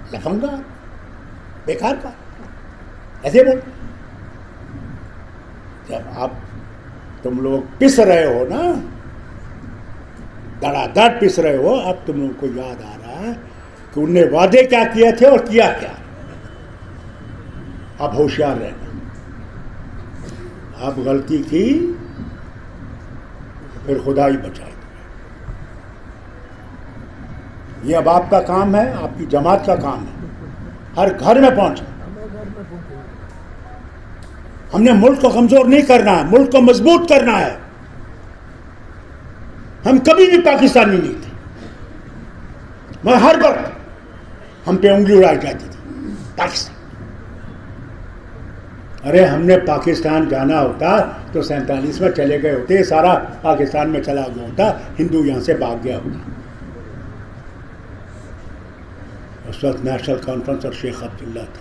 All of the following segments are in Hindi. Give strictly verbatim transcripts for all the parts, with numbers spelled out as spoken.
लफंगा, बेकार का, ऐसे बोल। जब आप तुम लोग पिस रहे हो ना, धड़ाधड़ पिस रहे हो, अब तुम लोगों को याद आ रहा है कि उनने वादे क्या किए थे और किया क्या। अब होशियार रहना। अब गलती की फिर खुदा ही बचाए। ये अब आपका काम है, आपकी जमात का काम है, हर घर में पहुंचे। हमने मुल्क को कमजोर नहीं करना है, मुल्क को मजबूत करना है। हम कभी भी पाकिस्तानी नहीं थे, मगर हर वक्त हम पे उंगली उड़ाई जाती थी पाकिस्तान। अरे हमने पाकिस्तान जाना होता तो सैंतालीस में चले गए होते, सारा पाकिस्तान में चला गया होता, हिंदू यहां से भाग गया होता। उस वक्त नेशनल कॉन्फ्रेंस और शेख अब्दुल्ला था,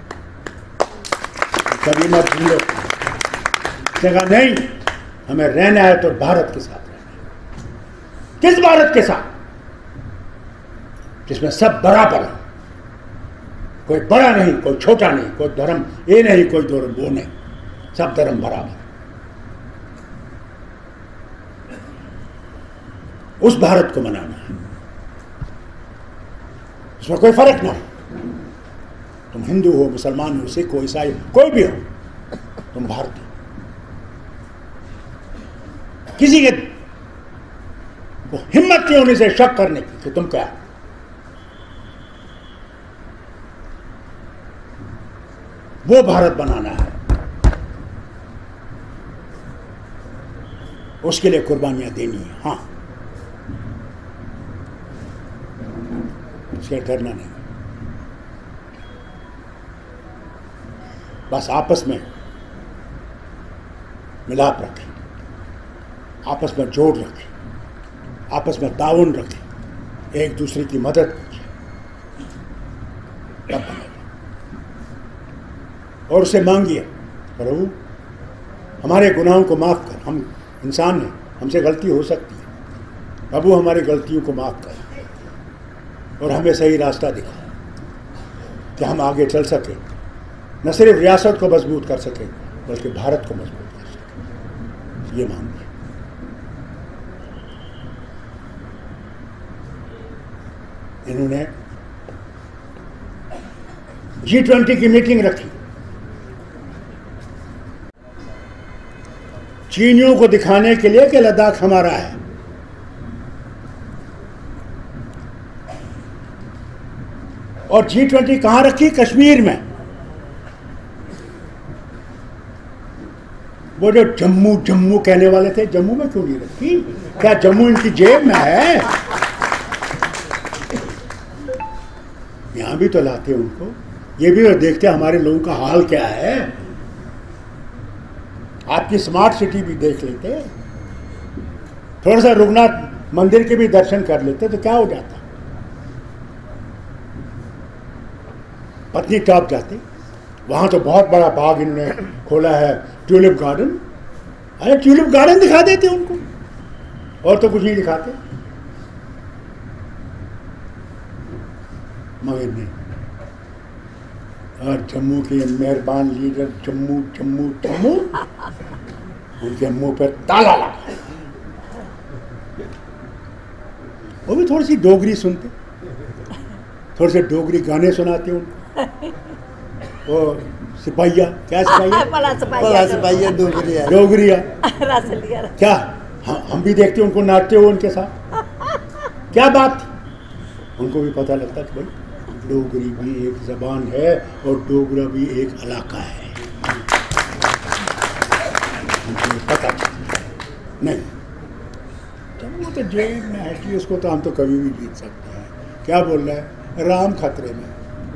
कभी मत भूलो। जगह नहीं, हमें रहना है तो भारत के साथ रहना है। किस भारत के साथ? जिसमें सब बराबर है, कोई बड़ा नहीं, कोई छोटा नहीं, कोई धर्म ये नहीं, कोई धर्म वो नहीं, सब धर्म बराबर। उस भारत को मनाना है, उसमें कोई फर्क ना हो। तुम हिंदू हो, मुसलमान हो, सिख हो, ईसाई, कोई भी हो, तुम भारतीय। किसी के को हिम्मत नहीं होने से शक करने की कि तुम क्या हो। वो भारत बनाना है, उसके लिए कुर्बानियां देनी है। हाँ, उसके डरना नहीं, बस आपस में मिलाप रखें, आपस में जोड़ रखें, आपस में ताउन रखें, एक दूसरे की मदद कीजिए, तब बनेगा। और उससे मांगिए, प्रभु हमारे गुनाहों को माफ़ कर, हम इंसान हैं, हमसे गलती हो सकती है, प्रभु हमारी गलतियों को माफ़ कर और हमें सही रास्ता दिखा कि हम आगे चल सकें, न सिर्फ रियासत को मजबूत कर सकें बल्कि भारत को मजबूत कर सकें। ये मांगिए। इन्होंने जी ट्वेंटी की मीटिंग रखी, चीनियों को दिखाने के लिए कि लद्दाख हमारा है। और जी ट्वेंटी कहां रखी? कश्मीर में। वो जो जम्मू जम्मू कहने वाले थे, जम्मू में क्यों नहीं रखी? क्या जम्मू इनकी जेब में है? यहां भी तो लाते उनको, ये भी तो देखते हमारे लोगों का हाल क्या है। आपकी स्मार्ट सिटी भी देख लेते, थोड़ा सा रघुनाथ मंदिर के भी दर्शन कर लेते तो क्या हो जाता। पत्नी टॉप जाते, वहां तो बहुत बड़ा बाग इन्होंने खोला है, ट्यूलिप गार्डन। अरे ट्यूलिप गार्डन दिखा देते उनको, और तो कुछ नहीं दिखाते। मगर नहीं, और जम्मू के मेहरबान लीडर जम्मू जम्मू जम्मू, उनके मुंह पर ताला लगा। वो भी थोड़ी सी डोगरी सुनते, थोड़े से डोगरी गाने सुनाते उनको। वो सिपाहिया, क्या सिपाहिया? बड़ा सिपाहिया डोगरिया डोगरिया क्या? हम हम भी देखते उनको नाचते हुए उनके साथ। क्या बात थी? उनको भी पता लगता कि भाई डोगरी भी एक जबान है और डोगरा भी एक इलाका है। उनको पता नहीं, जब वो तो जेब में है कि उसको तो हम तो कभी भी जीत सकते हैं। क्या बोल रहा है? राम खतरे में।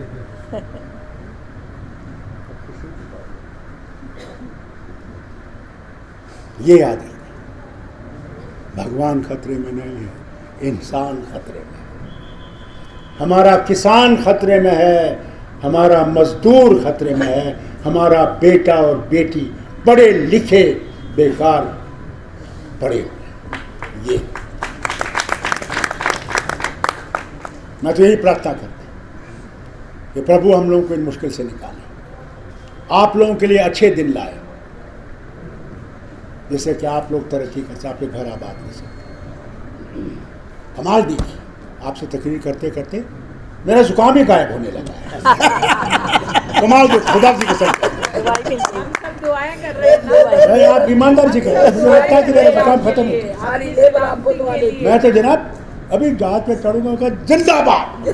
ये याद है, भगवान खतरे में नहीं है, इंसान खतरे में है। हमारा किसान खतरे में है, हमारा मजदूर खतरे में है, हमारा बेटा और बेटी पढ़े लिखे बेकार पड़े हुए। ये मैं तो यही प्रार्थना करता हूं कि प्रभु हम लोगों को इन मुश्किल से निकाले, आप लोगों के लिए अच्छे दिन लाए, जैसे कि आप लोग तरक्की कर सकें, आपके घर आबाद कर सकें। कमाल देखिए, आपसे तकरीर करते करते मेरा जुकाम ही गायब होने लगा है। कमाल देखो, खुदा की कसम, दुआएं कर रहे हैं ना, आप ईमानदार जी करें, मुझे लगता है कि मेरा जुकाम खत्म हो गया। मैं तो जनाब अभी जहाज पे चढ़ूंगा का जिंदाबाद।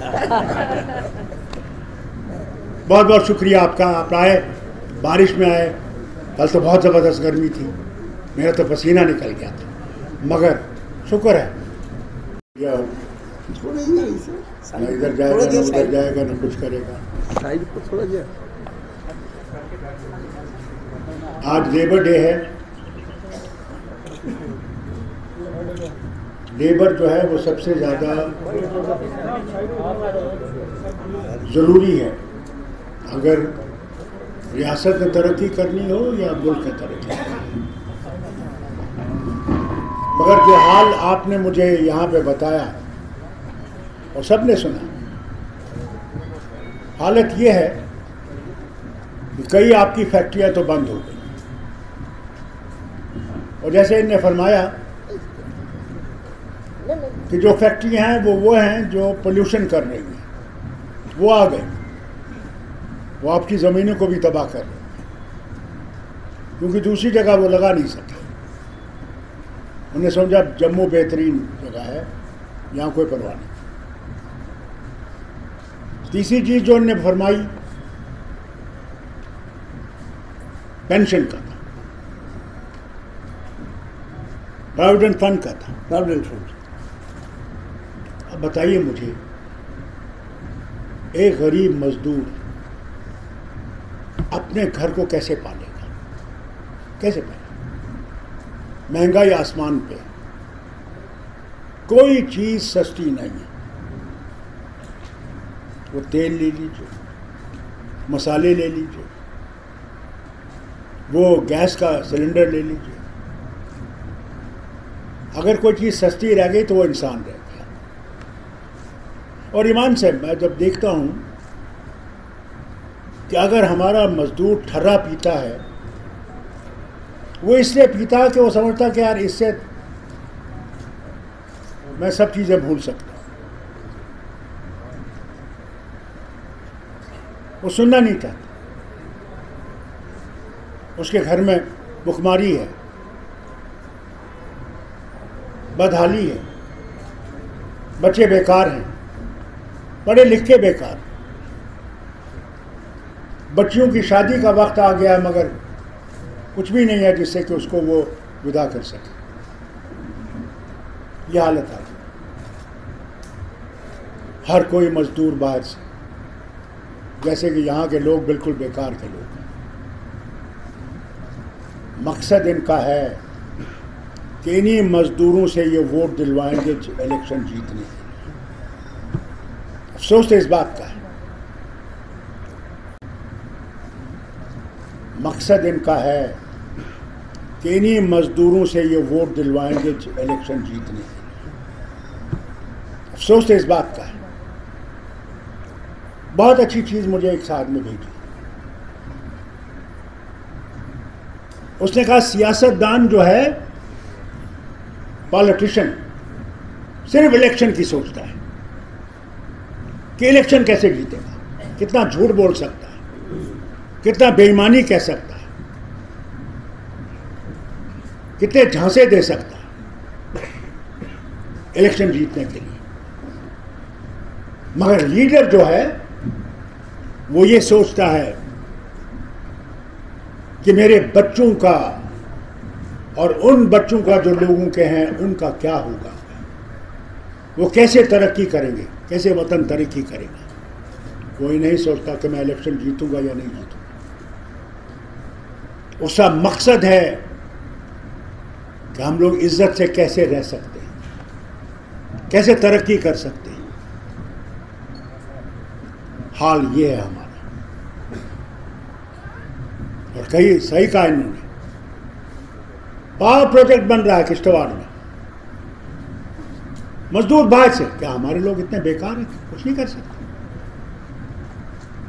बहुत बहुत शुक्रिया आपका, आप आए, बारिश में आए। कल तो बहुत ज़बरदस्त गर्मी थी, मेरा तो पसीना निकल गया था, मगर शुक्र है या ना इधर जाएगा ना उधर जाएगा ना कुछ करेगा। आज लेबर डे है। लेबर जो है वो सबसे ज़्यादा ज़रूरी है अगर रियासत में तरक्की करनी हो या मुल्क में तरक्की करनी हो। मगर जो हाल आपने मुझे यहाँ पे बताया और सब ने सुना, हालत ये है कि कई आपकी फैक्ट्रियाँ तो बंद हो गई, और जैसे इनने फरमाया कि जो फैक्ट्रियाँ हैं वो वो हैं जो पोल्यूशन कर रही हैं, वो आ गई, वो आपकी ज़मीनों को भी तबाह कर रही है, क्योंकि दूसरी जगह वो लगा नहीं सके। उन्हें समझा जम्मू बेहतरीन जगह है, यहाँ कोई परवाह नहीं। तीसरी चीज़ जो उन्होंने फरमाई पेंशन का था, प्रोविडेंट फंड का था, प्रोविडेंट फंड। अब बताइए मुझे, एक गरीब मजदूर अपने घर को कैसे पालेगा, कैसे पालेगा? महंगाई आसमान पे, कोई चीज़ सस्ती नहीं है। वो तेल ले लीजिए, मसाले ले लीजिए, वो गैस का सिलेंडर ले लीजिए, अगर कोई चीज़ सस्ती रह गई तो वो इंसान रह गया। और ईमान से मैं जब देखता हूँ कि अगर हमारा मजदूर ठर्रा पीता है, वो इसलिए पीता है कि वो समझता कि यार इससे मैं सब चीज़ें भूल सकता हूँ। वो सुनना नहीं चाहता, उसके घर में भुखमारी है, बदहाली है, बच्चे बेकार हैं, पढ़े लिख के बेकार, बच्चियों की शादी का वक्त आ गया मगर कुछ भी नहीं है जिससे कि उसको वो विदा कर सके। यह हालत आ गई। हर कोई मजदूर बाहर से, जैसे कि यहाँ के लोग बिल्कुल बेकार के लोग हैं। मकसद इनका है कि इन्हीं मजदूरों से ये वोट दिलवाएंगे इलेक्शन जीतने के लिए। अफसोस तो इस बात का है, मकसद इनका है कि इन्हीं मजदूरों से ये वोट दिलवाएंगे इलेक्शन जीतने के लिए। अफसोस तो इस बात का है। बहुत अच्छी चीज़ मुझे एक साथ में भेजी, उसने कहा सियासतदान जो है, पॉलिटिशियन, सिर्फ इलेक्शन की सोचता है कि इलेक्शन कैसे जीतेगा, कितना झूठ बोल सकता है, कितना बेईमानी कह सकता है, कितने झांसे दे सकता है इलेक्शन जीतने के लिए। मगर लीडर जो है वो ये सोचता है कि मेरे बच्चों का और उन बच्चों का जो लोगों के हैं उनका क्या होगा, वो कैसे तरक्की करेंगे, कैसे वतन तरक्की करेगा। कोई नहीं सोचता कि मैं इलेक्शन जीतूंगा या नहीं जीतूंगा। उसका मकसद है कि हम लोग इज्जत से कैसे रह सकते हैं, कैसे तरक्की कर सकते हैं। हाल ये है हमारा। और कहीं सही कहा इन्होंने, पावर प्रोजेक्ट बन रहा है किश्तवाड़ में, मजदूर बाहर से। क्या हमारे लोग इतने बेकार हैं कुछ नहीं कर सकते?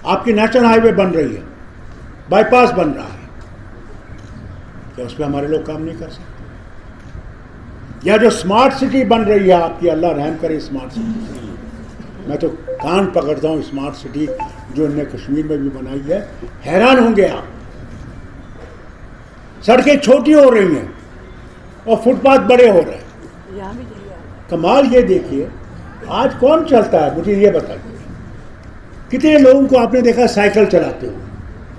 आपकी नेशनल हाईवे बन रही है, बाईपास बन रहा है, क्या उस पर हमारे लोग काम नहीं कर सकते? या जो स्मार्ट सिटी बन रही है आपकी, अल्लाह रहम करे स्मार्ट सिटी, मैं तो कान पकड़ता हूँ स्मार्ट सिटी जो इनने कश्मीर में भी बनाई है, हैरान होंगे आप। सड़कें छोटी हो रही हैं और फुटपाथ बड़े हो रहे हैं। कमाल ये देखिए, आज कौन चलता है मुझे ये बताइए, कितने लोगों को आपने देखा साइकिल चलाते हुए?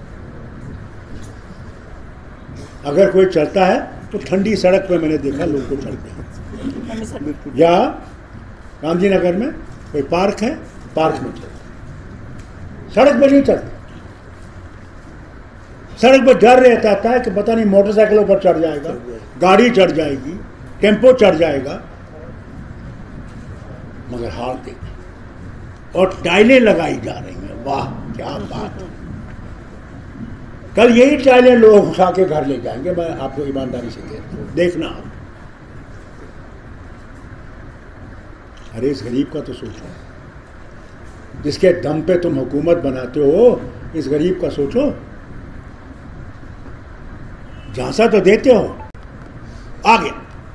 अगर कोई चलता है तो ठंडी सड़क पे मैंने देखा लोगों को चलते हैं। या गांधी नगर में कोई पार्क है, पार्क में चलते, सड़क पे नहीं चलते। सड़क पर डर रहता है कि पता नहीं मोटरसाइकिलों पर चढ़ जाएगा, गाड़ी चढ़ जाएगी, टेम्पो चढ़ जाएगा। मगर हाल देखिए, और टाइलें लगाई जा रही हैं, वाह क्या बात है। कल यही टाइलें लोग उठा के घर ले जाएंगे, मैं आपको ईमानदारी से कहता हूं, देखना आप। अरे इस गरीब का तो सोचो, जिसके दम पे तुम हुकूमत बनाते हो, इस गरीब का सोचो। झांसा तो देते हो, आगे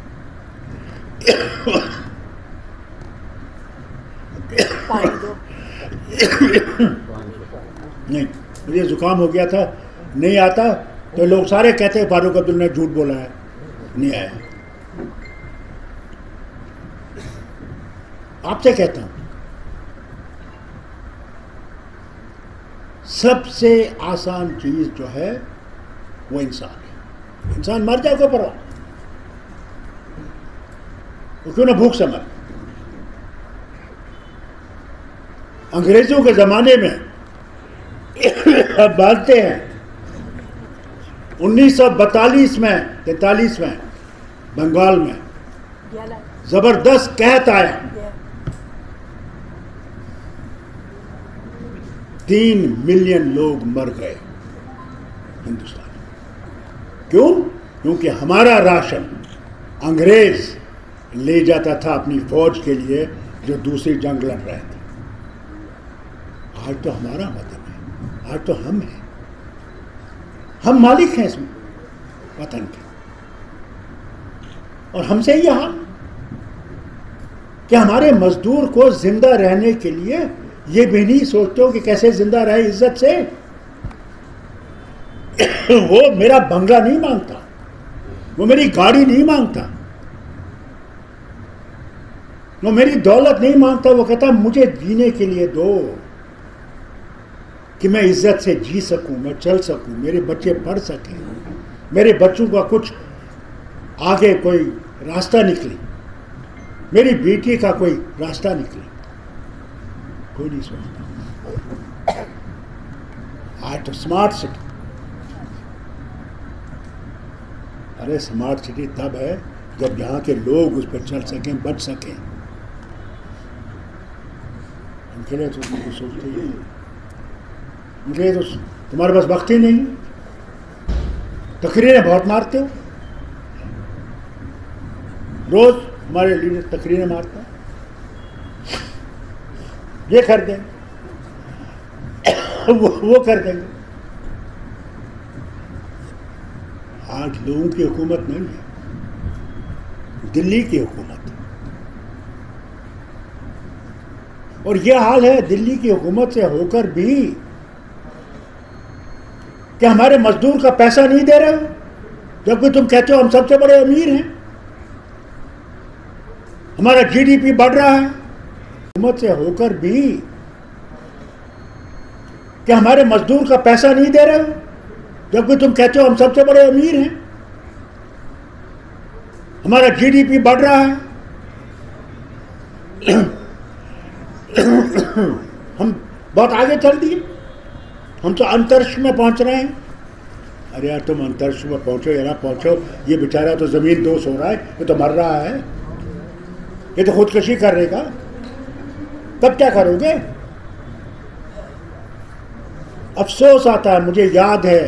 नहीं, मुझे जुकाम हो गया था, नहीं आता तो लोग सारे कहते हैं फारूक अब्दुल ने झूठ बोला है, नहीं आया। आपसे कहता हूं, सबसे आसान चीज जो है वो इंसान है। इंसान मर जाएगा पर वो क्यों ना भूख से मर। अंग्रेजों के जमाने में अब बांधते हैं, उन्नीस सौ बतालीस में तैतालीस में बंगाल में जबरदस्त कहत आया, तीन मिलियन लोग मर गए हिंदुस्तान में। क्यों? क्योंकि हमारा राशन अंग्रेज ले जाता था अपनी फौज के लिए जो दूसरी जंग लड़ रहे थे। आज तो हमारा वतन है, आज तो हम हैं, हम मालिक हैं इस वतन के, और हमसे यह हाल कि हमारे मजदूर को जिंदा रहने के लिए ये भी नहीं सोचते हो कि कैसे जिंदा रहे इज्जत से। वो मेरा बंगला नहीं मांगता, वो मेरी गाड़ी नहीं मांगता, वो मेरी दौलत नहीं मांगता। वो कहता मुझे जीने के लिए दो कि मैं इज्जत से जी सकूं, मैं चल सकूं, मेरे बच्चे पढ़ सकें, मेरे बच्चों का कुछ आगे कोई रास्ता निकले, मेरी बेटी का कोई रास्ता निकले। कोई नहीं सोचता। आज तो स्मार्ट सिटी, अरे स्मार्ट सिटी तब है जब यहाँ के लोग उस पर चल सकें, बच सकें। उनके लिए तो कुछ सोचते ही नहीं, उनके लिए तो तुम्हारे पास वक्त ही नहीं। तकरीरें बहुत मारते हो, रोज हमारे लीडर तकरीरें मारते हैं, ये कर देंगे वो, वो कर देंगे। आज लोगों की हुकूमत नहीं है, दिल्ली की हुकूमत है। और यह हाल है दिल्ली की हुकूमत से होकर भी कि हमारे मजदूर का पैसा नहीं दे रहे हो, जबकि तुम कहते हो हम सबसे बड़े अमीर हैं, हमारा जीडीपी बढ़ रहा है। हुकूमत से होकर भी कि हमारे मजदूर का पैसा नहीं दे रहे हो, जबकि तुम कहते हो हम सबसे बड़े अमीर हैं, हमारा जीडीपी बढ़ रहा है। हम बहुत आगे चल दिए, हम तो अंतरिक्ष में पहुंच रहे हैं। अरे यार तुम अंतरिक्ष में पहुंचो या ना पहुंचो, ये बेचारा तो जमीन दोष हो रहा है, ये तो मर रहा है, ये तो खुदकशी करेगा, तब क्या करोगे? अफसोस आता है, मुझे याद है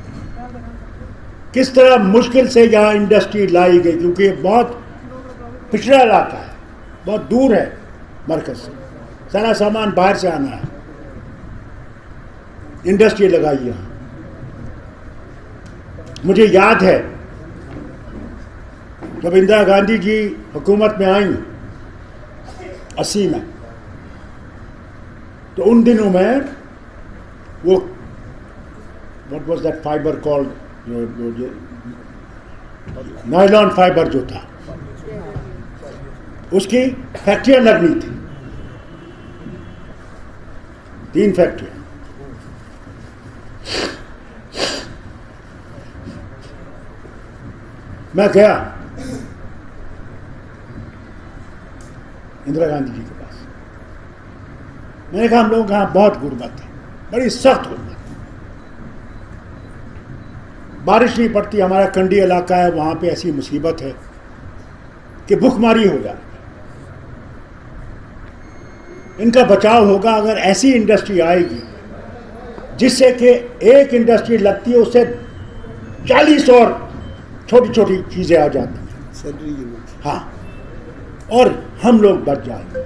किस तरह मुश्किल से यहाँ इंडस्ट्री लाई गई, क्योंकि ये बहुत पिछड़ा इलाका है, बहुत दूर है मरकज से, सारा सामान बाहर से आना है। इंडस्ट्री लगाई यहाँ। मुझे याद है जब इंदिरा गांधी जी हुकूमत में आई अस्सी में, तो उन दिनों में वो what was that fibre called, nylon fibre जो था, उसकी फैक्ट्रियां लगनी थी, तीन फैक्ट्रियां। मैं गया इंदिरा गांधी जी के पास। मैंने कहा हम लोगों के यहाँ बहुत गुर्बत है, बड़ी सख्त गुर्बत है, बारिश नहीं पड़ती, हमारा कंडी इलाका है, वहाँ पे ऐसी मुसीबत है कि भूखमारी हो जाती। इनका बचाव होगा अगर ऐसी इंडस्ट्री आएगी जिससे कि एक इंडस्ट्री लगती है उससे चालीस और छोटी छोटी चीज़ें आ जाती हैं। हाँ, और हम लोग बच जाएंगे।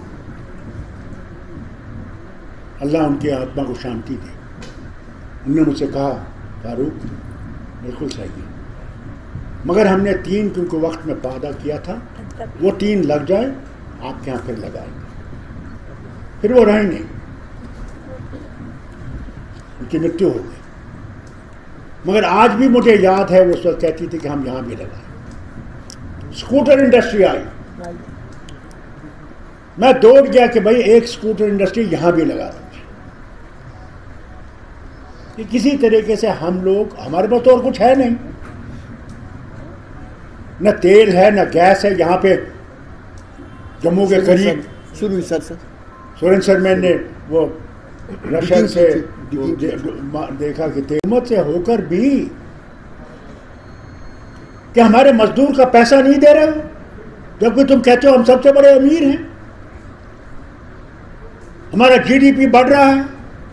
अल्लाह उनकी आत्मा को शांति दे। उन्होंने मुझसे कहा फारूक बिल्कुल सही है, मगर हमने तीन क्योंकि वक्त में वादा किया था, वो तीन लग जाए आपके यहाँ फिर लगाएंगे। फिर वो रहे नहीं, उनकी मृत्यु हो गई। मगर आज भी मुझे याद है वो उस वक्त कहती थी कि हम यहाँ भी लगाएं। स्कूटर इंडस्ट्री आई, मैं दौड़ गया कि भाई एक स्कूटर इंडस्ट्री यहाँ भी लगा दो। कि किसी तरीके से हम लोग, हमारे पास तो और कुछ है नहीं, न तेल है न गैस है। यहाँ पे जम्मू के करीब शुरू सर सर सुरेंद्र मैन ने वो रशियन से दे, देखा कि हुकूमत से होकर भी कि हमारे मजदूर का पैसा नहीं दे रहे हो, जबकि तुम कहते हो हम सबसे बड़े अमीर हैं, हमारा जीडीपी बढ़ रहा है,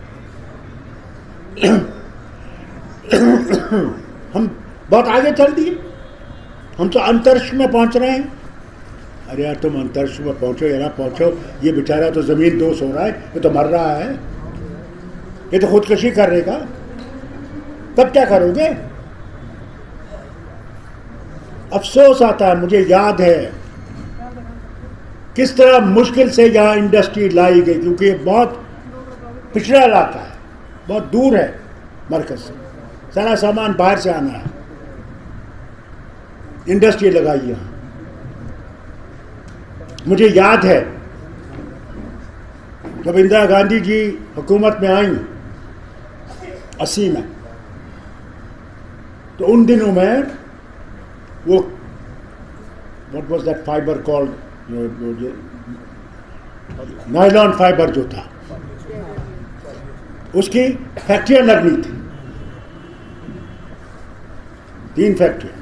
हम बहुत आगे चल दिए, हम तो अंतरिक्ष में पहुंच रहे हैं। अरे यार तुम अंतरिक्ष में पहुंचो या ना पहुंचो, ये बेचारा तो जमीन दोष हो रहा है, ये तो मर रहा है, ये तो खुदकशी कर रहेगा, तब क्या करोगे? अफसोस आता है। मुझे याद है किस तरह मुश्किल से यहाँ इंडस्ट्री लाई गई, क्योंकि ये बहुत पिछड़ा इलाका है, बहुत दूर है मरकज से, सारा सामान बाहर से आना है। इंडस्ट्री लगाई यहाँ। मुझे याद है जब इंदिरा गांधी जी हुकूमत में आई अस्सी में, तो उन दिनों में वो what was that fibre called, nylon fibre जो था, उसकी फैक्ट्रियां लगनी थी, तीन फैक्ट्रियां।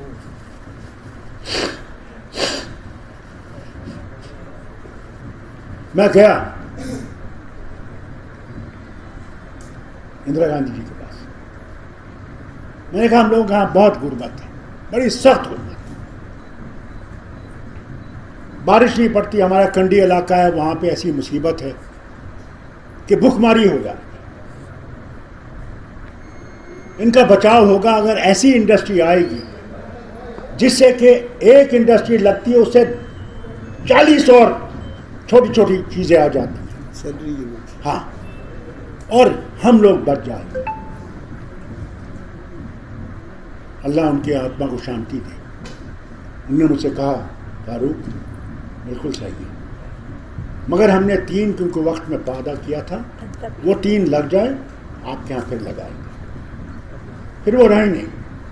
मैं गया इंदिरा गांधी जी के पास। मैंने कहा हम लोगों के यहाँ बहुत गुर्बत है, बड़ी सख्त गुर्बत है, बारिश नहीं पड़ती, हमारा कंडी इलाका है, वहाँ पे ऐसी मुसीबत है कि भूखमारी हो जाती। इनका बचाव होगा अगर ऐसी इंडस्ट्री आएगी जिससे कि एक इंडस्ट्री लगती है उससे चालीस और छोटी छोटी चीज़ें आ जाती हैं। हाँ, और हम लोग बच जाएंगे। अल्लाह उनकी आत्मा को शांति दे। उन्होंने मुझसे कहा फारूक बिल्कुल सही है, मगर हमने तीन क्योंकि वक्त में वादा किया था, वो तीन लग जाए आपके यहाँ फिर लगाएंगे। फिर वो रहे नहीं,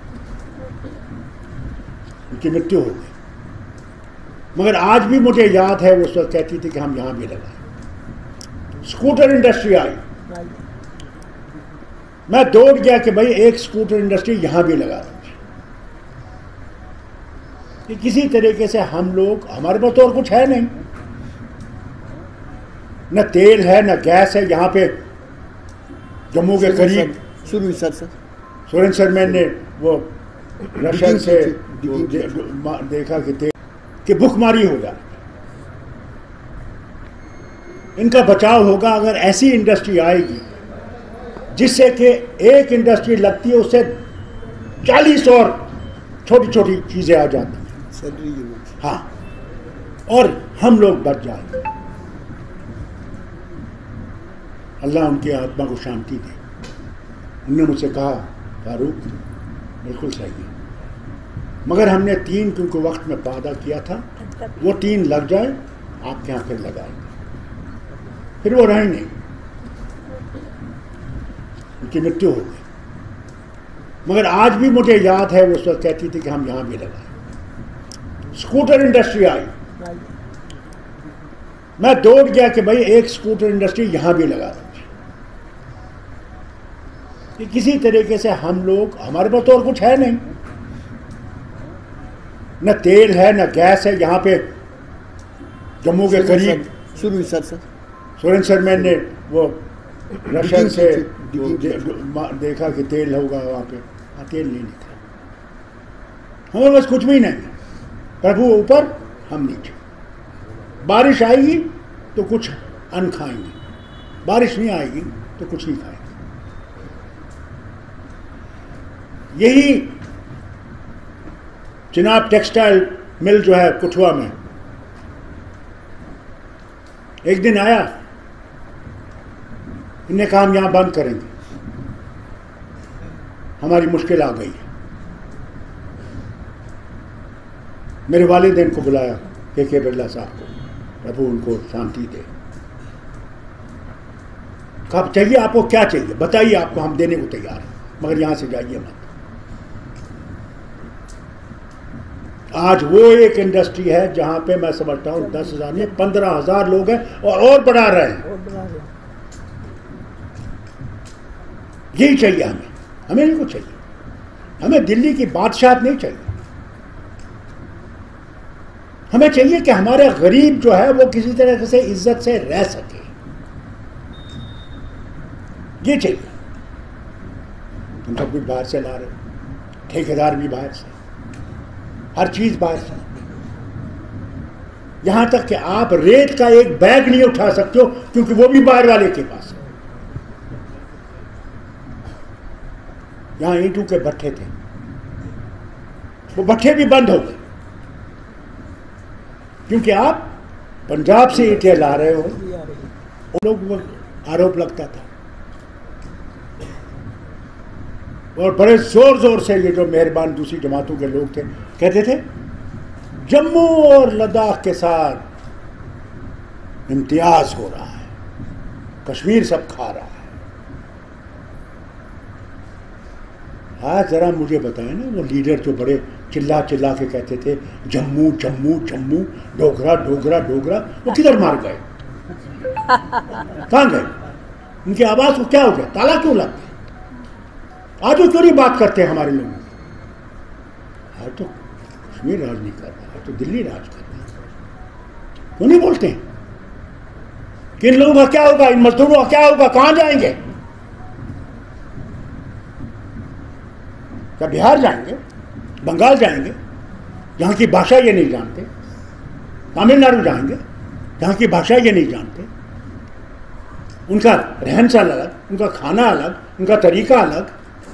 उनकी मृत्यु हो गई। मगर आज भी मुझे याद है वो उस वक्त कहती थी कि हम यहाँ भी लगाएं। स्कूटर इंडस्ट्री आई, मैं दौड़ गया कि भाई एक स्कूटर इंडस्ट्री यहाँ भी लगा दो। कि किसी तरीके से हम लोग, हमारे पास तो और कुछ है नहीं, न तेल है न गैस है। यहाँ पे जम्मू के करीब शुरू सर सर सुरेंद्र मैन ने वो रशियन से दे, देखा कि तेल कि भूखमारी हो जाती। इनका बचाव होगा अगर ऐसी इंडस्ट्री आएगी जिससे कि एक इंडस्ट्री लगती है उससे चालीस और छोटी छोटी चीज़ें आ जाती हैं। Salary unit. हाँ, और हम लोग बच जाएंगे। अल्लाह उनकी आत्मा को शांति दे। उन्होंने मुझसे कहा, फारूक बिल्कुल सही है, मगर हमने तीन क्योंकि वक्त में वादा किया था, वो तीन लग जाए आपके यहाँ फिर लगाएंगे। फिर वो रहे नहीं, उनकी मृत्यु हो गई। मगर आज भी मुझे याद है वो उस वक्त कहती थी कि हम यहाँ भी लगाएं। स्कूटर इंडस्ट्री आई, मैं दौड़ गया कि भाई एक स्कूटर इंडस्ट्री यहाँ भी लगा दो। कि किसी तरीके से हम लोग, हमारे पास तो और कुछ है नहीं, न तेल है न गैस है। यहाँ पे जम्मू के करीब शुरू सर सर सुरेंद्र मैंने वो रशियन से देखा कि तेल होगा वहाँ पे, हाँ तेल नहीं निकला। हमारे पास कुछ भी नहीं, प्रभु ऊपर हम नीचे। बारिश आएगी तो कुछ अन्न खाएंगे, बारिश नहीं आएगी तो कुछ नहीं खाएंगे। यही चिनाब टेक्सटाइल मिल जो है कुठुआ में, एक दिन आया, इन्हें कहा हम यहां बंद करेंगे, हमारी मुश्किल आ गई है। मेरे वालिदैन को बुलाया, के के बिरला साहब को, प्रभु उनको शांति दे। कब चाहिए आपको, क्या चाहिए बताइए, आपको हम देने को तैयार हैं, मगर यहां से जाइए मत। आज वो एक इंडस्ट्री है जहां पे मैं समझता हूं दस हजार नहीं पंद्रह हजार लोग हैं और और बढ़ा रहे हैं। यही चाहिए हमें, हमें नहीं कुछ चाहिए। हमें दिल्ली की बादशाहत नहीं चाहिए। हमें चाहिए कि हमारे गरीब जो है वो किसी तरह से इज्जत से रह सके, ये चाहिए। तुम सब कुछ बाहर से ला रहे हो, ठेकेदार भी बाहर से, हर चीज बाहर से, यहां तक कि आप रेत का एक बैग नहीं उठा सकते हो क्योंकि वो भी बाहर वाले के पास है। यहां ईंटों के भट्ठे थे, वो भट्ठे भी बंद हो गए क्योंकि आप पंजाब से ईंटें ला रहे हो। उन लोग वो आरोप लगता था और बड़े जोर जोर से ये जो मेहरबान दूसरी जमातों के लोग थे कहते थे जम्मू और लद्दाख के साथ इम्तियाज हो रहा है, कश्मीर सब खा रहा है। हाँ जरा मुझे बताएं ना, वो लीडर जो बड़े चिल्ला चिल्ला के कहते थे जम्मू जम्मू जम्मू, डोगरा डोगरा डोगरा, वो किधर मार गए, कहाँ गए? उनकी आवाज को क्या हो गया, ताला क्यों लग गया? आज वो क्यों नहीं बात करते हमारे लोग? आज तो कश्मीर राज नहीं कर रहा, आज तो दिल्ली राज कर रहा है, क्यों नहीं बोलते हैं? कि इन लोगों का क्या होगा, इन मजदूरों का क्या होगा, कहां जाएंगे? क्या बिहार जाएंगे, बंगाल जाएंगे, जहां की भाषा ये नहीं जानते? तमिलनाडु जाएंगे, जहां की भाषा ये नहीं जानते? उनका रहन सहन अलग, उनका खाना अलग, उनका तरीका अलग।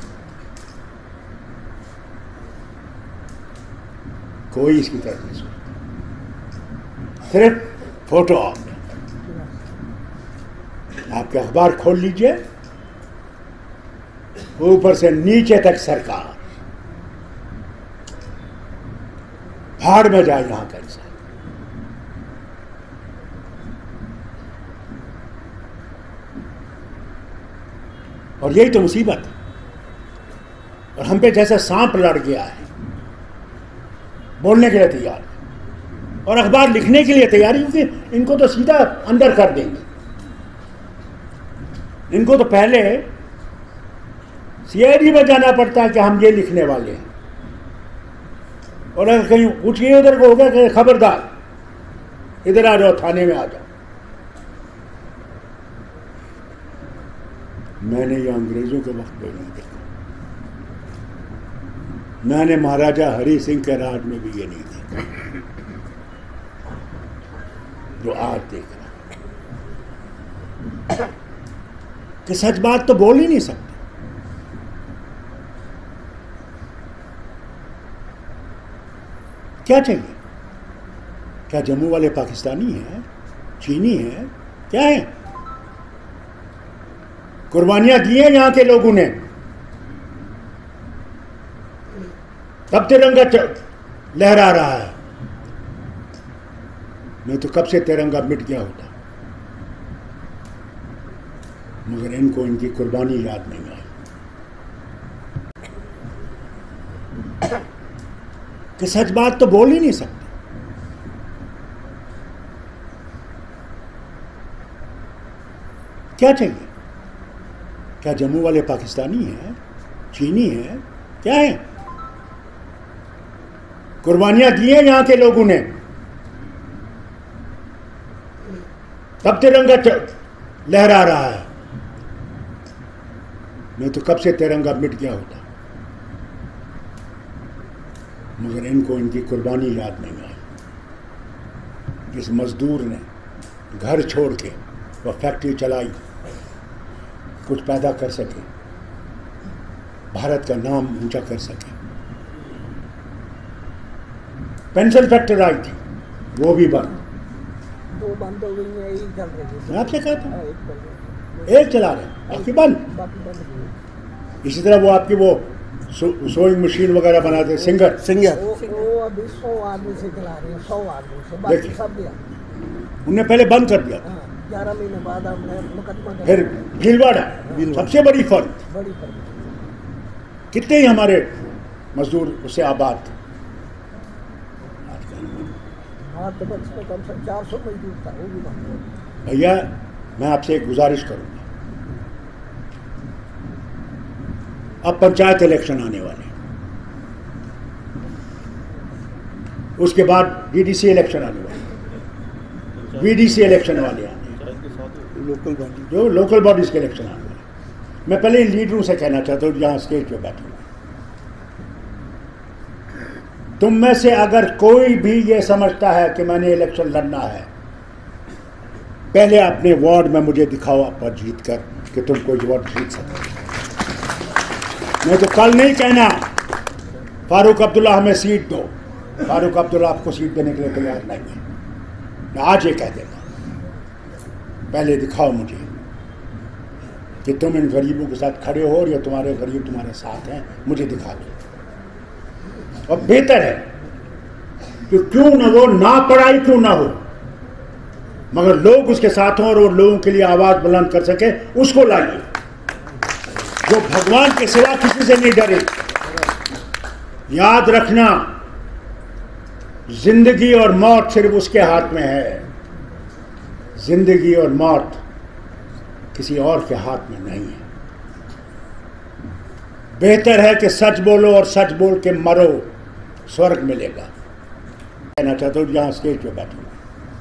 कोई इसकी तरफ नहीं सोचता, सिर्फ फोटो ऑप। आपके अखबार खोल लीजिए, ऊपर से नीचे तक सरकार, भाड़ में जाए यहां का इंसान। और यही तो मुसीबत है। और हम पे जैसा सांप लड़ गया है, बोलने के लिए तैयार और अखबार लिखने के लिए तैयार, क्योंकि इनको तो सीधा अंदर कर देंगे। इनको तो पहले सीआईडी में जाना पड़ता है कि हम ये लिखने वाले हैं, और अगर कहीं पूछिए उधर को होगा कि खबरदार इधर आ जाओ, थाने में आ जाओ। मैंने ये अंग्रेजों के वक्त में नहीं देखा, मैंने महाराजा हरि सिंह के राज में भी ये नहीं देखा जो आज देख रहा। कि सच बात तो बोल ही नहीं सकते। क्या चाहिए? क्या जम्मू वाले पाकिस्तानी हैं, चीनी हैं, क्या है? कुर्बानियां दी हैं यहां के लोगों ने, तब तिरंगा लहरा रहा है। नहीं तो कब से तिरंगा मिट गया होता। मगर इनको इनकी कुर्बानी याद नहीं आई कि सच बात तो बोल ही नहीं सकते। क्या चाहिए? क्या जम्मू वाले पाकिस्तानी हैं, चीनी हैं, क्या है? कुर्बानियां दी हैं यहां के लोगों ने, तब तिरंगा लहरा रहा है। नहीं तो कब से तिरंगा मिट गया होता। मगर इनको इनकी कुर्बानी याद नहीं आई। जिस मजदूर ने घर छोड़ के वह फैक्ट्री चलाई, कुछ पैदा कर सके, भारत का नाम ऊंचा कर सके। पेंशन फैक्ट्री आई थी, वो भी बंद, दो बंद हो गई हैं, एक चल रही है। मैं आपसे कहता हूं, हाँ, एक चल रही है। एक चला रहे, बाकी बंद। बाकी बंद हो गई। इसी तरह वो आपकी वो सो, सोइंग मशीन वगैरह बनाते, सिंगर सिंगर वो, वो अभी सौ आदमी से चला रहे हैं, सौ आदमी से, बाकी देखिए। सब गया। उनने पहले बंद कर दिया, हाँ, ग्यारह महीने बाद हमने मुकदमा कर फिर भीलवाड़ा सबसे बड़ी फर्क। बड़ी फर्क। कितने ही हमारे मजदूर उससे आबाद थे। हाँ, तो बस में कम से कम चार सौ मजदूर था, वो भी बंद हो गया। भैया मैं आपसे एक गुजारिश करूंगा, अब पंचायत इलेक्शन आने वाले, उसके बाद डीडीसी इलेक्शन आने वाले, वीडीसी इलेक्शन वाले आने, लोकल बॉडी जो लोकल बॉडीज के इलेक्शन आने वाले। मैं पहले इन लीडरों से कहना चाहता हूँ जहां स्टेज पे बैठे हुए, तुम में से अगर कोई भी ये समझता है कि मैंने इलेक्शन लड़ना है, पहले अपने वार्ड में मुझे दिखाओ पर जीत कर कि तुम कोई वार्ड जीत सकते। नहीं तो कल नहीं कहना फारूक अब्दुल्ला हमें सीट दो, फारूक अब्दुल्ला आपको सीट देने के लिए तैयार नहीं है। मैं आज ये कह देगा, पहले दिखाओ मुझे कि तुम इन गरीबों के साथ खड़े हो और या तुम्हारे गरीब तुम्हारे साथ हैं, मुझे दिखा दो। और बेहतर है कि क्यों ना वो ना पढ़ाई क्यों ना हो, मगर लोग उसके साथ हों और वो लोगों के लिए आवाज बुलंद कर सके, उसको लाइए जो भगवान के सिवा किसी से नहीं डरे। याद रखना, जिंदगी और मौत सिर्फ उसके हाथ में है, जिंदगी और मौत किसी और के हाथ में नहीं है। बेहतर है कि सच बोलो और सच बोल के मरो, स्वर्ग मिलेगा। कहना चाहता हूं जहां स्टेज पे बैठे हुए,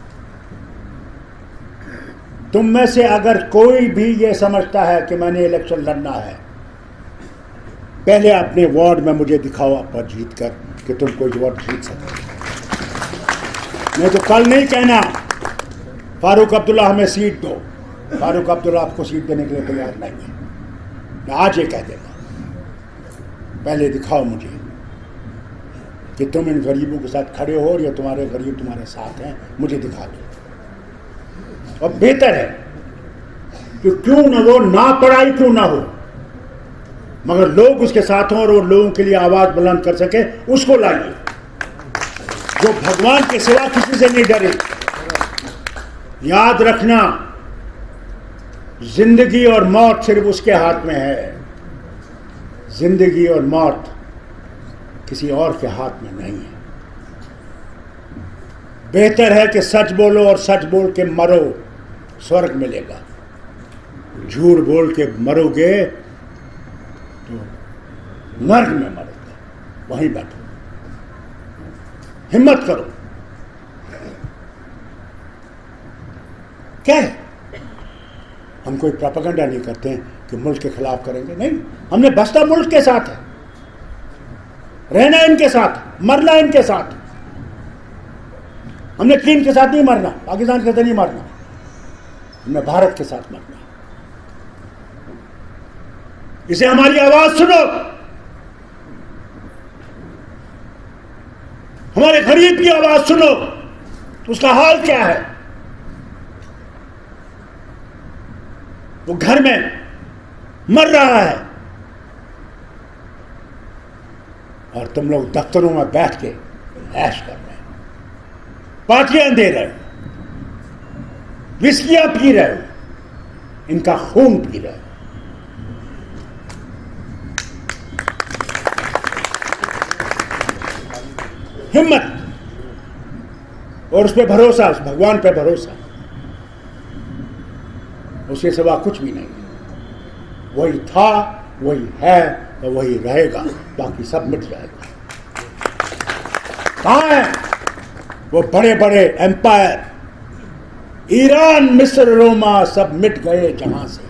तुम में से अगर कोई भी ये समझता है कि मैंने इलेक्शन लड़ना है, पहले अपने वार्ड में मुझे दिखाओ पर जीत कर कि तुम कोई वार्ड जीत सकते। नहीं तो कल नहीं कहना फारूक अब्दुल्ला हमें सीट दो, फारूक अब्दुल्ला आपको सीट देने के लिए तैयार नहीं है। मैं आज ये कह देगा, पहले दिखाओ मुझे कि तुम इन गरीबों के साथ खड़े हो और या तुम्हारे गरीब तुम्हारे साथ हैं, मुझे दिखा दो। और बेहतर है कि क्यों ना वो ना पढ़ाई क्यों ना हो, मगर लोग उसके साथ हों और वो लोगों के लिए आवाज बुलंद कर सके, उसको लाइए जो भगवान के सिवा किसी से नहीं डरे। याद रखना, जिंदगी और मौत सिर्फ उसके हाथ में है, जिंदगी और मौत किसी और के हाथ में नहीं है। बेहतर है कि सच बोलो और सच बोल के मरो, स्वर्ग मिलेगा। झूठ बोल के मरोगे तो नर्क में मरोगे। वहीं बैठो, हिम्मत करो। क्या है, हम कोई प्रोपेगेंडा नहीं करते हैं कि मुल्क के खिलाफ करेंगे, नहीं। हमने बसता मुल्क के साथ है, रहना इनके साथ, मरना इनके साथ। हमने चीन के साथ नहीं मरना, पाकिस्तान के साथ नहीं मरना, हमने भारत के साथ मरना। इसे हमारी आवाज सुनो। हमारे गरीब की आवाज सुनो, उसका हाल क्या है। वो घर में मर रहा है और तुम लोग दफ्तरों में बैठ के ऐश कर रहे हो, पार्टियां दे रहे हो, विस्कियां पी रहे हो, इनका खून पी रहे हो। हिम्मत और उस पर भरोसा, उस भगवान पे भरोसा, उसके सिवा कुछ भी नहीं है। वही था, वही है और वही रहेगा, बाकी सब मिट जाएगा। कहां है वो बड़े बड़े एम्पायर, ईरान, मिस्र, रोमा, सब मिट गए जहां से।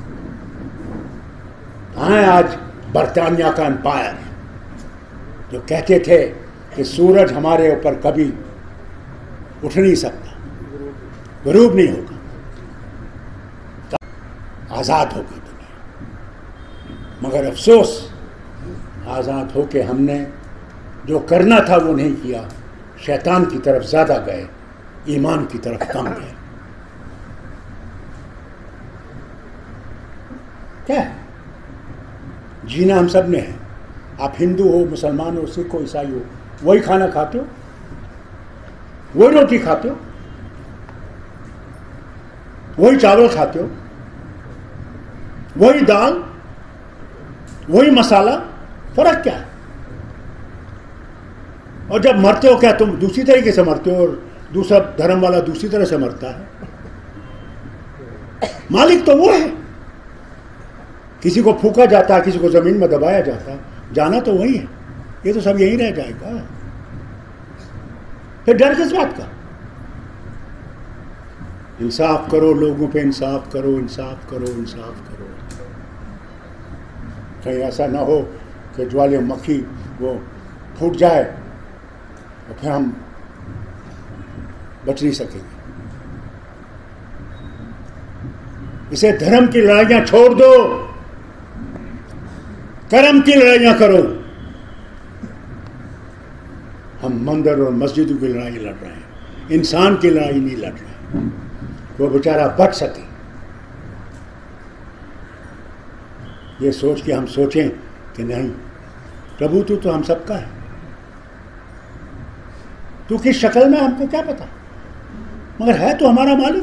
कहां है आज बर्तानिया का एम्पायर जो कहते थे कि सूरज हमारे ऊपर कभी उठ नहीं सकता, गरूब नहीं होगा, आजाद होगी दुनिया। मगर अफसोस, आजाद होके हमने जो करना था वो नहीं किया, शैतान की तरफ ज्यादा गए, ईमान की तरफ कम गए। क्या है? जीना हम सब ने है। आप हिंदू हो, मुसलमान हो, सिख हो, ईसाई हो, वही खाना खाते हो, वही रोटी खाते हो, वही चावल खाते हो, वही दाल, वही मसाला, फर्क क्या है? और जब मरते हो क्या तुम दूसरी तरीके से मरते हो और दूसरा धर्म वाला दूसरी तरह से मरता है? मालिक तो वो है। किसी को फूका जाता है, किसी को जमीन में दबाया जाता है, जाना तो वही है। ये तो सब यही रह जाएगा, फिर डर किस बात का? इंसाफ करो, लोगों पे इंसाफ करो, इंसाफ करो, इंसाफ करो। कहीं ऐसा ना हो कि ज्वालामुखी वो फूट जाए और फिर हम बच नहीं सकेंगे। इसे धर्म की लड़ाइयां छोड़ दो, कर्म की लड़ाइयां करो। हम मंदिर और मस्जिदों की लड़ाई लड़ रहे हैं, इंसान की लड़ाई नहीं लड़ रहे। वो बेचारा बच सके, ये सोच के हम सोचें कि नहीं, प्रभु तू तो हम सबका है, तू किस शक्ल में हमको क्या पता, मगर है तो हमारा मालिक।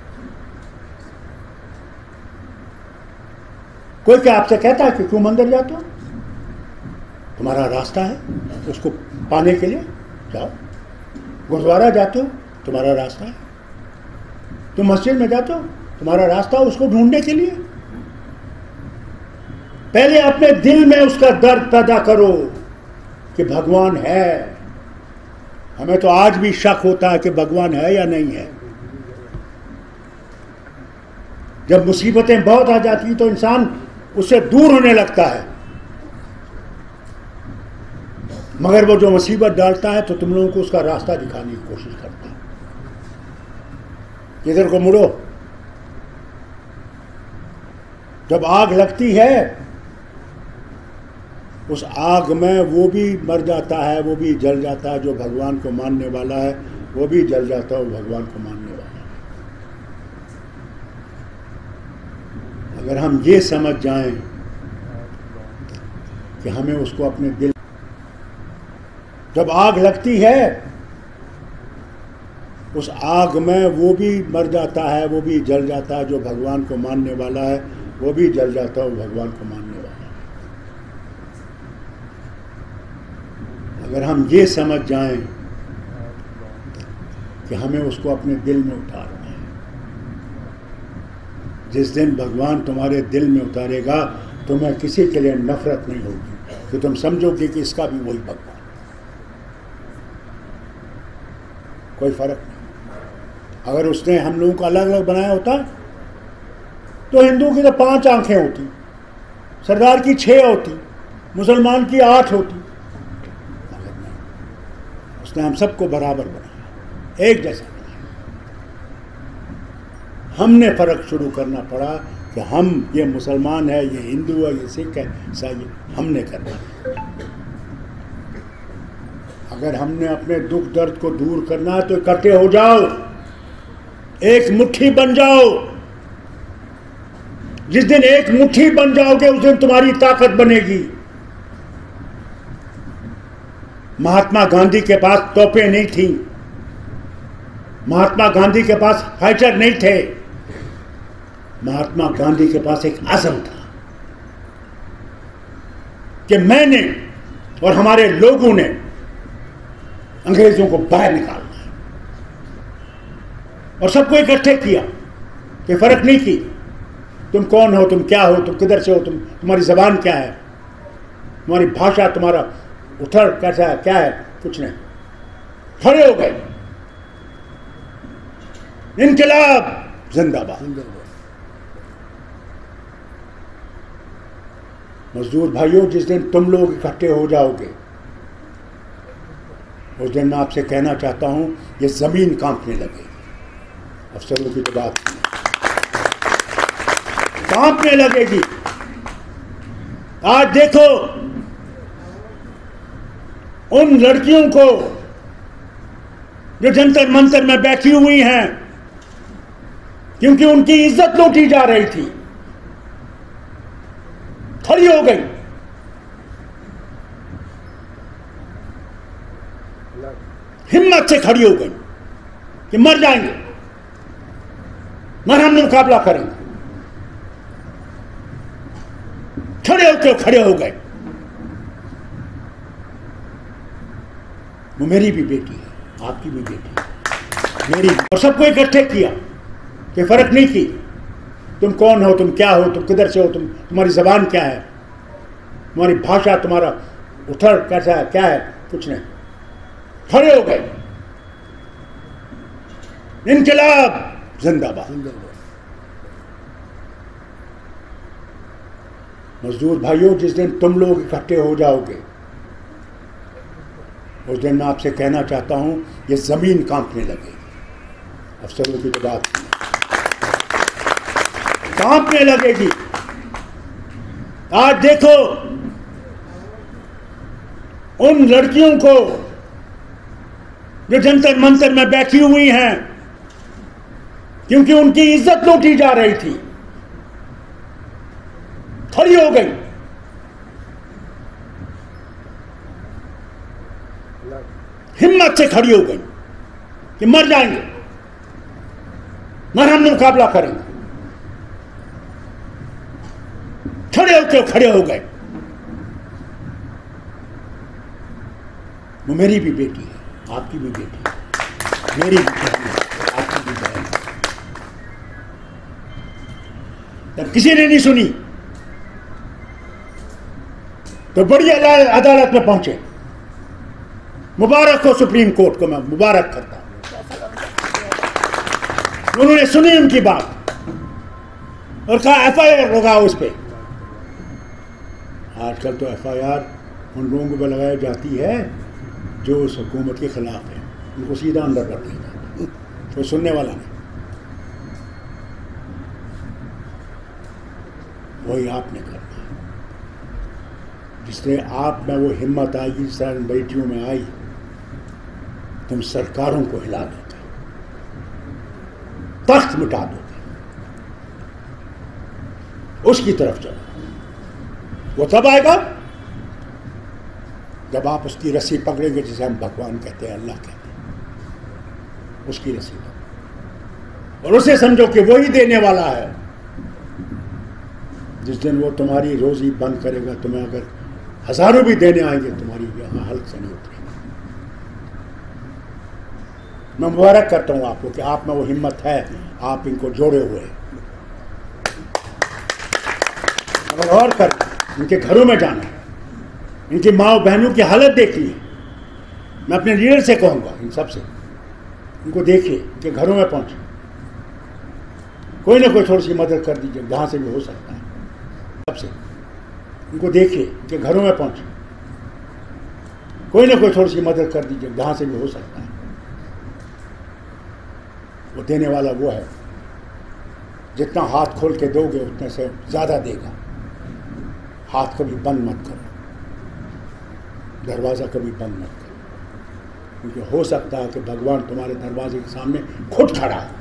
कोई क्या आपसे कहता है कि क्यों मंदिर जाते हो? तुम्हारा रास्ता है उसको पाने के लिए जाओ। गुरुद्वारा जाते हो, तुम्हारा रास्ता है। तुम मस्जिद में जाते हो, तुम्हारा रास्ता उसको ढूंढने के लिए। पहले अपने दिल में उसका दर्द पैदा करो कि भगवान है। हमें तो आज भी शक होता है कि भगवान है या नहीं है। जब मुसीबतें बहुत आ जाती तो इंसान उससे दूर होने लगता है, मगर वो जो मुसीबत डालता है तो तुम लोगों को उसका रास्ता दिखाने की कोशिश करता है। इधर को मुड़ो। जब आग लगती है, उस आग में वो भी मर जाता है, वो भी जल जाता है। जो भगवान को मानने वाला है वो भी जल जाता है, वो भगवान को मानने वाला है। अगर हम ये समझ जाएं कि हमें उसको अपने दिल, जब आग लगती है उस आग में वो भी मर जाता है, वो भी जल जाता है। जो भगवान को मानने वाला है वो भी जल जाता है, वो भगवान को मानने वाला है। अगर हम ये समझ जाएं कि हमें उसको अपने दिल में उतारना है, जिस दिन भगवान तुम्हारे दिल में उतारेगा तुम्हें किसी के लिए नफरत नहीं होगी, कि तुम समझोगे कि इसका भी वही भगवान, कोई फर्क नहीं। अगर उसने हम लोगों को अलग अलग बनाया होता तो हिंदू की तो पांच आंखें होती, सरदार की छह होती, मुसलमान की आठ होती। उसने हम सबको बराबर बनाया, एक जैसा बनाया। हमने फर्क शुरू करना पड़ा कि हम, ये मुसलमान है, ये हिंदू है, ये सिख है, ईसाई, हमने करना है। अगर हमने अपने दुख दर्द को दूर करना है तो इकट्ठे हो जाओ, एक मुट्ठी बन जाओ। जिस दिन एक मुट्ठी बन जाओगे उस दिन तुम्हारी ताकत बनेगी। महात्मा गांधी के पास तोपें नहीं थी, महात्मा गांधी के पास फाइटर नहीं थे, महात्मा गांधी के पास एक आज़म था कि मैंने और हमारे लोगों ने अंग्रेजों को बाहर निकालना है, और सबको इकट्ठे किया। कोई फर्क नहीं की तुम कौन हो, तुम क्या हो, तुम किधर से हो, तुम तुम्हारी जबान क्या है, तुम्हारी भाषा, तुम्हारा उठर कैसा है, क्या है, कुछ नहीं। खड़े हो गए, इनकलाब जिंदाबाद। मजदूर भाइयों, जिस दिन तुम लोग इकट्ठे हो जाओगे उस दिन मैं आपसे कहना चाहता हूं, ये जमीन कांपने लगेगी। अफसरों की तो बात कांपने लगेगी। आज देखो उन लड़कियों को जो जंतर मंतर में बैठी हुई हैं, क्योंकि उनकी इज्जत लूटी जा रही थी, खड़ी हो गई। हिम्मत से खड़ी हो गई कि मर जाएंगे मगर हम मुकाबला करेंगे। खड़े होकर खड़े हो गए। वो मेरी भी बेटी है, आपकी भी बेटी है, मेरी भी। और सबको इकट्ठे किया कि फर्क नहीं की तुम कौन हो, तुम क्या हो, तुम किधर से हो, तुम तुम्हारी जबान क्या है, तुम्हारी भाषा, तुम्हारा उठर कैसा है, क्या है, कुछ नहीं। खड़े हो गए, इनकलाब जिंदाबाद। मजदूर भाइयों, जिस दिन तुम लोग इकट्ठे हो जाओगे उस दिन मैं आपसे कहना चाहता हूं, ये जमीन कांपने लगेगी। अफसरों की तो बात कांपने लगेगी। आज देखो उन लड़कियों को जो जंतर मंतर में बैठी हुई हैं, क्योंकि उनकी इज्जत लूटी जा रही थी, खड़ी हो गई। हिम्मत से खड़ी हो गई कि मर जाएंगे मगर हम मुकाबला करेंगे। खड़े होकर खड़े हो गए। वो मेरी भी बेटी है, आपकी भी बेटी है, मेरी भी बहन है, आपकी भी बहन है। जब किसी ने नहीं सुनी तो बड़ी अदालत में पहुंचे। मुबारक हो सुप्रीम कोर्ट को, मैं मुबारक करता हूं। उन्होंने सुनी उनकी बात और कहा एफ आई आर लगाओ उस पर। आजकल तो एफ आई आर उन लोगों पर लगाई जाती है जो उस हुकूमत के खिलाफ है, उनको सीधा अंदर कर दिया जाता है, कोई सुनने वाला नहीं। वही आपने करना है। जिससे आप में वो हिम्मत आएगी, जिस तरह बेटियों में आई, तुम सरकारों को हिला दोगे, तख्त मिटा दोगे। उसकी तरफ चलो। वो तब आएगा जब आप उसकी रस्सी पकड़ेंगे, जिसे हम भगवान कहते हैं, अल्लाह कहते हैं, उसकी रस्सी पकड़ो और उसे समझो कि वही देने वाला है। जिस दिन वो तुम्हारी रोजी बंद करेगा, तुम्हें अगर हजारों भी देने आएंगे, तुम्हारी यहां हल्क से नहीं उतरेगी। मैं मुबारक करता हूं आपको कि आप में वो हिम्मत है, आप इनको जोड़े हुए हैं। अगर और कर इनके घरों में जाना, इनकी माँ बहनों की हालत देखनी है। मैं अपने लीडर से कहूँगा, इन सब से, इनको देखिए, इनके घरों में पहुँचे, कोई ना कोई थोड़ी सी मदद कर दीजिए जहाँ से भी हो सकता है। सबसे इनको देखिए, इनके घरों में पहुँचे, कोई ना कोई थोड़ी सी मदद कर दीजिए जहाँ से भी हो सकता है। वो देने वाला वो है जितना हाथ खोल के दोगे उतने से ज़्यादा देगा। हाथ कभी बंद मत करो, दरवाज़ा कभी बंद मत करो, क्योंकि हो सकता है कि भगवान तुम्हारे दरवाजे के सामने खुद खड़ा हो।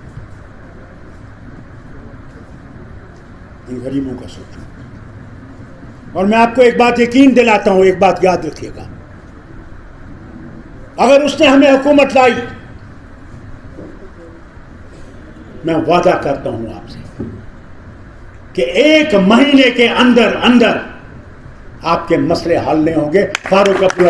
इन गरीबों का सोचो। और मैं आपको एक बात यकीन दिलाता हूं, एक बात याद रखिएगा, अगर उसने हमें हुकूमत लाई, मैं वादा करता हूं आपसे कि एक महीने के अंदर अंदर आपके मसले हल नहीं होंगे। फारूक अब्दुल्ला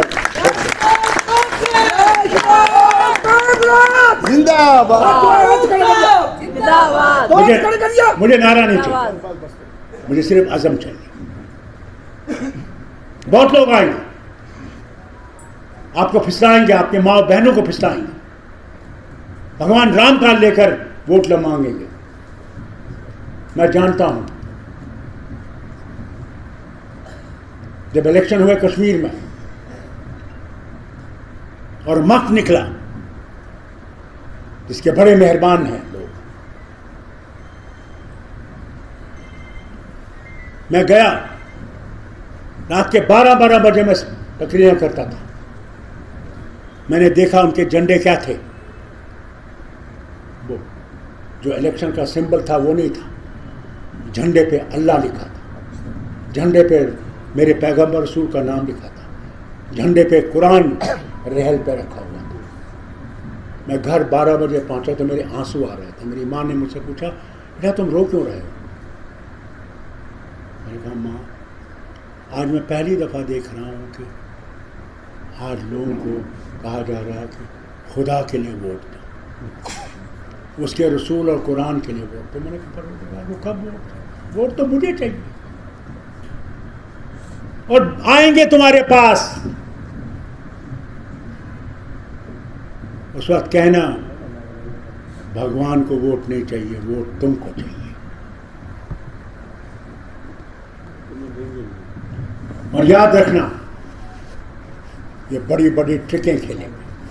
जिंदाबाद। मुझे मुझे नारा नहीं चाहिए, मुझे सिर्फ अज़म चाहिए। बहुत लोग आएंगे, आपको फिसलाएंगे, आपके माँ बहनों को फिसलाएंगे, भगवान राम का लेकर वोट मांगेंगे। मैं जानता हूं, जब इलेक्शन हुए कश्मीर में और मख्त निकला, जिसके बड़े मेहरबान हैं लोग, मैं गया, रात के बारह बारह बजे में तकरीरें करता था। मैंने देखा उनके झंडे क्या थे, वो जो इलेक्शन का सिंबल था वो नहीं था, झंडे पे अल्लाह लिखा था, झंडे पे मेरे पैगंबर रसूल का नाम लिखा था, झंडे पे कुरान रहल पे रखा हुआ था। मैं घर बारह बजे पहुंचा तो मेरे आंसू आ रहे थे। मेरी माँ ने मुझसे पूछा, बेटा तुम रो क्यों रहे हो? मैंने कहा, माँ आज मैं पहली दफ़ा देख रहा हूँ कि आज लोगों को कहा जा रहा है कि खुदा के लिए वोट दो, उसके रसूल और कुरान के लिए वोट दो। मैंने कहा, वो कब वोट? वोट तो मुझे चाहिए, और आएंगे तुम्हारे पास, उस वक्त कहना भगवान को वोट नहीं चाहिए, वोट तुमको चाहिए। और याद रखना, ये बड़ी बड़ी ट्रिकें खेलेंगे,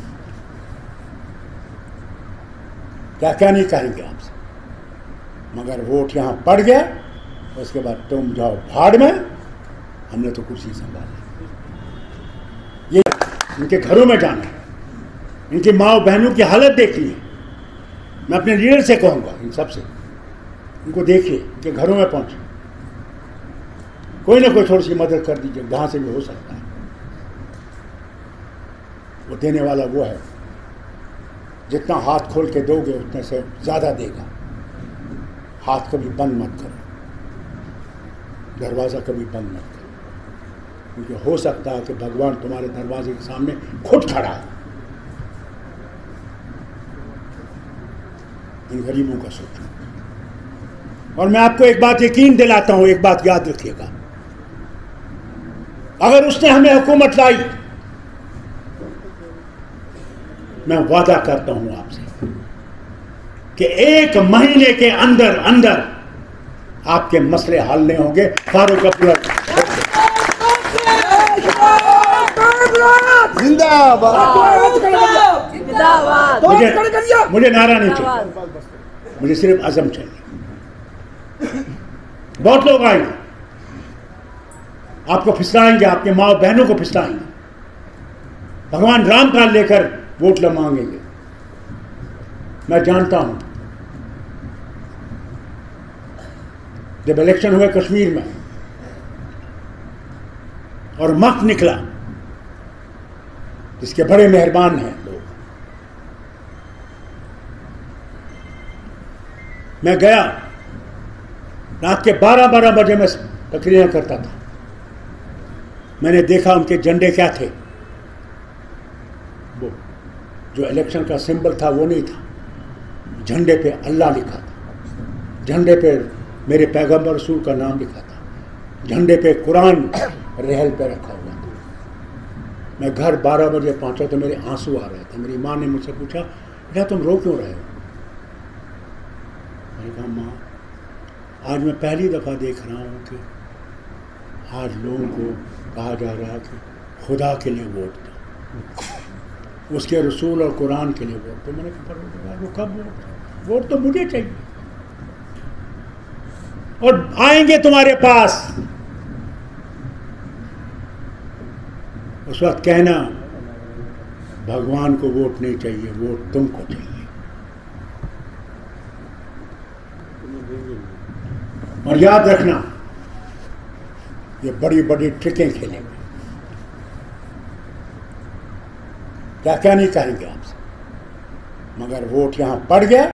क्या क्या नहीं कहेंगे आपसे, मगर वोट यहां पड़ गया, उसके बाद तुम जाओ भाड़ में, हमने तो कुर्सी संभाली। ये इनके घरों में जाना है, इनकी माँ बहनों की हालत देखनी है। मैं अपने लीडर से कहूँगा, इन सब से, इनको देखिए, इनके घरों में पहुँचे, कोई ना कोई थोड़ी सी मदद कर दीजिए, जहाँ से भी हो सकता है। वो देने वाला वो है, जितना हाथ खोल के दोगे उतने से ज़्यादा देगा। हाथ कभी बंद मत करो, दरवाज़ा कभी बंद मत करो, क्योंकि हो सकता है कि भगवान तुम्हारे दरवाजे के सामने खुद खड़ा हो। इन गरीबों का सोचो। और मैं आपको एक बात यकीन दिलाता हूं, एक बात याद रखिएगा, अगर उसने हमें हुकूमत लाई, मैं वादा करता हूं आपसे कि एक महीने के अंदर अंदर आपके मसले हल नहीं होंगे। फारूक अब्दुल्ला जिंदाबाद। मुझे मुझे नारा नहीं चाहिए, मुझे सिर्फ अज़म चाहिए। बहुत लोग आएंगे, आपको फिसलाएंगे, आपके माँ बहनों को फिसलाएंगे, भगवान राम का लेकर वोट मांगेंगे। मैं जानता हूं, जब इलेक्शन हुए कश्मीर में और मख्त निकला, जिसके बड़े मेहरबान हैं लोग, मैं गया, रात के बारह बारह बजे में तकरीरें करता था। मैंने देखा उनके झंडे क्या थे, वो जो इलेक्शन का सिंबल था वो नहीं था, झंडे पे अल्लाह लिखा था, झंडे पे मेरे पैगंबर रसूल का नाम लिखा था, झंडे पे कुरान रहल पे रखा हुआ था। मैं घर बारह बजे पहुंचा तो मेरे आंसू आ रहे थे। मेरी माँ ने मुझसे पूछा, बेटा तुम रो क्यों रहे हो? मैंने कहा, माँ आज मैं पहली दफ़ा देख रहा हूँ कि आज लोगों को कहा जा रहा है कि खुदा के लिए वोट दो, उसके रसूल और कुरान के लिए वोट दो। मैंने कहा, वो कब वोट? वोट तो मुझे चाहिए, और आएंगे तुम्हारे पास, उस वक्त कहना भगवान को वोट नहीं चाहिए, वोट तुमको चाहिए। और याद रखना, ये बड़ी बड़ी ट्रिकें खेलेंगे, क्या क्या नहीं कहेंगे आपसे, मगर वोट यहां पड़ गया